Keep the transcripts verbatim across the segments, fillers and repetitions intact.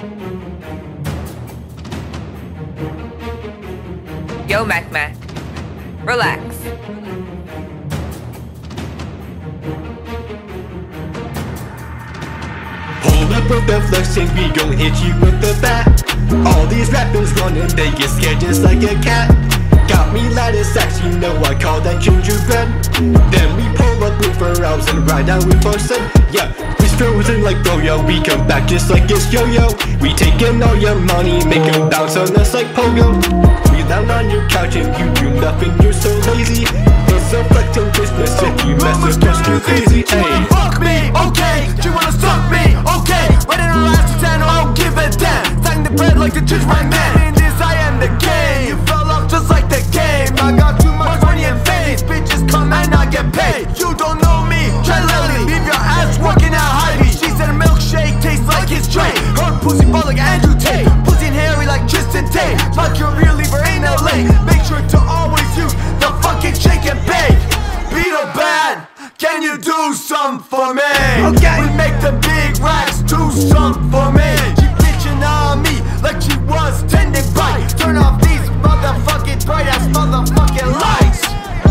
Yo, Mac Mac. Relax. Hold up with the flexing, we gon' hit you with the bat. All these rappers running, they get scared just like a cat. Got me lighting sacks, you know I call that gingerbread. Then we pull up with our elves and ride down with our son. Yeah, we frozen like yo-yo, we come back just like it's yo-yo. We taking all your money, make them bounce on us like pogo. We down on your couch and you do nothing, you're so lazy. It's a flexing Christmas if you mess with us, you're crazy. You wanna fuck me, okay? You wanna suck me, okay? Right in the last ten, I don't give a damn. Thank the bread like the gingerbread man. In this I am the game. You fell off just like the game. I got too much money and fame. Bitches come and I get paid. You don't know me, try Lily. Leave your ass working at Hy-Vee. She said a milkshake tastes like his tray. Her pussy ball like Andrew Tate. Pussy and hairy like Tristan Tate. My career lever in L A. Make sure to always use the fucking shake and bake. Beetlebat, can you do something for me? Okay. We make the big racks, do something for me. She bitching on me like she was tending bright. Turn off these motherfucking bright ass motherfucking lights.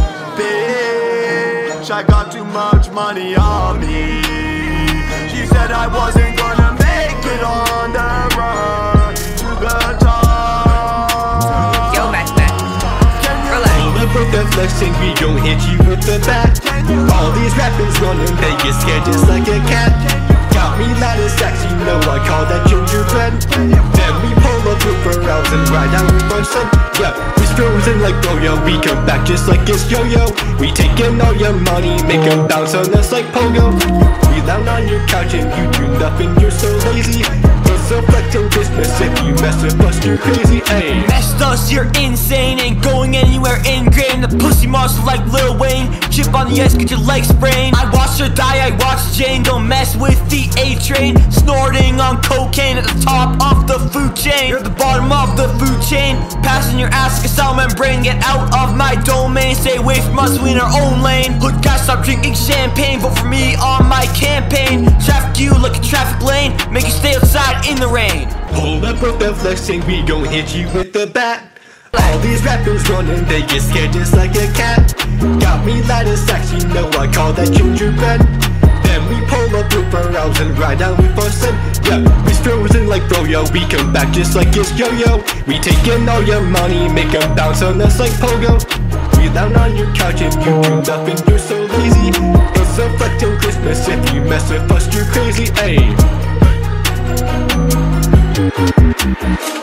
Bitch, I got too much money on me. She said I wasn't gonna make it on the run to the top. Yo, Mac Mac. Relax. Hold up with the flexing, we gon' hit you with the bat. All these rappers running, they get scared just like a cat. Got me lighting sacks, you know I call that gingerbread. Then we pull up with our elves and ride down with our son. Yeah, we frozen like yo-yo, we come back just like it's yo-yo. We taking all your money, make them bounce on us like pogo. We down on your couch and you do nothing, you're so lazy. It's a flexing Christmas, if you mess with us, you're crazy, ayy. Messed us, you're insane, ain't going anywhere ingrained. The pussy monster like Lil Wayne. Chip on the edge, get your legs sprained. I watched her die, I watched Jane. Don't mess with the A-train. Snorting on cocaine at the top of the food chain. You're at the bottom of the food chain. Passing your ass like a cell membrane. Get out of my domain, stay away from us, we in our own lane. Hood guys, stop drinking champagne. Vote for me on my campaign. Traffic you like a traffic lane. Make you stay outside in the rain. Hold up with the flexing, we gon' hit you with the bat. All these rappers running, they get scared just like a cat. Got me lighting sacks, you know I call that gingerbread. Then we pull up with our elves and ride down with our son. Yeah, we frozen like yo-yo, we come back just like it's yo-yo. We taking all your money, make them bounce on us like pogo. We down on your couch and you do nothing, you're so lazy. It's a flexing Christmas, if you mess with us, you're crazy, ayy.